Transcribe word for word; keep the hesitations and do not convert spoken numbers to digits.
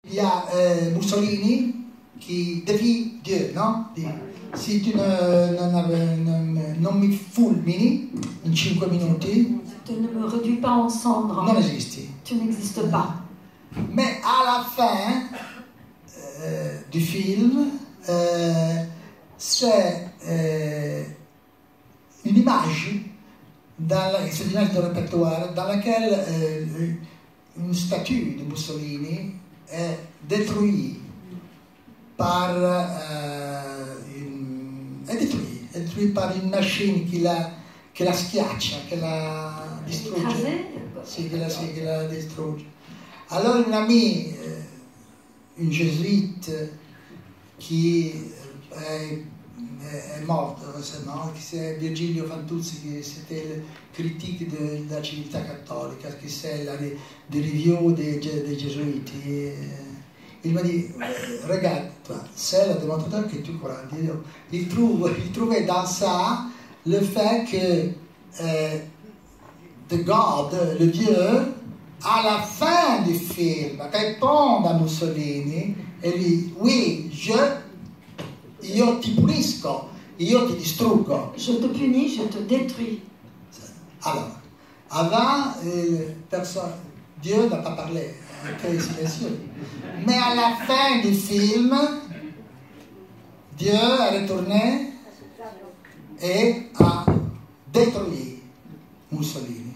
Il y a euh, Mussolini qui défie Dieu, no? Di, se tu ne, non, non, non mi fulmini in cinque minuti, tu ne me réduis pas en cendres, non esisti. tu n'existes pas. Mais à la fin euh, du film, euh, c'est euh, une image, dans la, c'est une image de répertoire dans laquelle euh, une statue de Mussolini è détruite par euh, une, è détruite, è détruite par une machine che la, che la schiaccia, che la distrugge. Sì, che la, sì, che la distrugge. Allora un ami, euh, un jésuite qui est, est mort récemment, c'est Virgilio Fantuzzi, qui c'était le critique de, de la civiltà cattolica, qui c'est la de review des, des jésuites. Il m'a dit, regarde, toi, c'est le démonstrateur que tu crois en Dieu. Il, trouve, il trouvait dans ça le fait que euh, the God, le Dieu, à la fin du film, répond à Mussolini e lui, oui, je, io ti punisco, io ti distruggo. Je te punis, je te détruis. Alors, avant, euh, personne, Dieu n'a pas parlé, était silencieux. Mais à la fin du film, Dieu est retourné et a détruit Mussolini.